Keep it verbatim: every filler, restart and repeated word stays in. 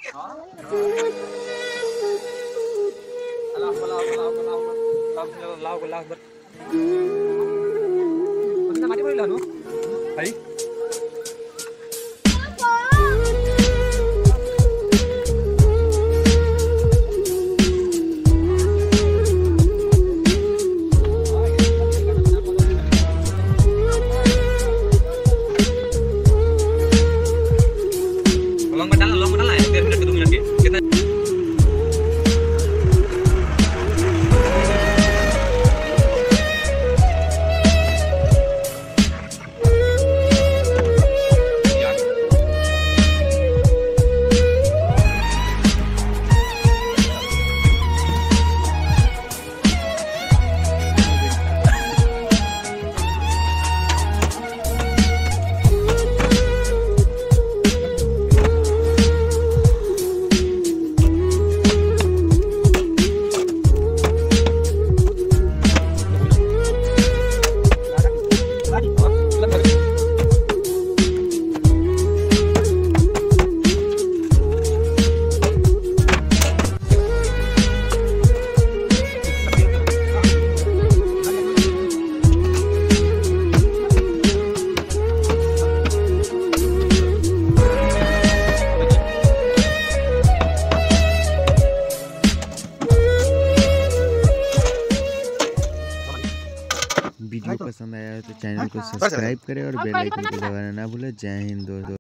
हां अल्लाह अल्लाह अल्लाह अल्लाह लाओ लाओ बर कुछ माटी पड़िला नु भाई Long pedal, long pedal lah ya, biar udah ketemu lagi. Kita video पसंद आया तो चैनल को सब्सक्राइब करें और बेल आइकन को दबाना ना भूलें। जय हिंद दोस्तों।